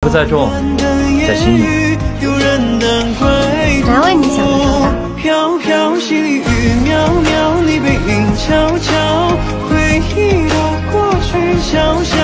不在重，在心里。 难为你想的周到。 飘飘细雨渺渺，你背影悄悄，回忆的过去，小小。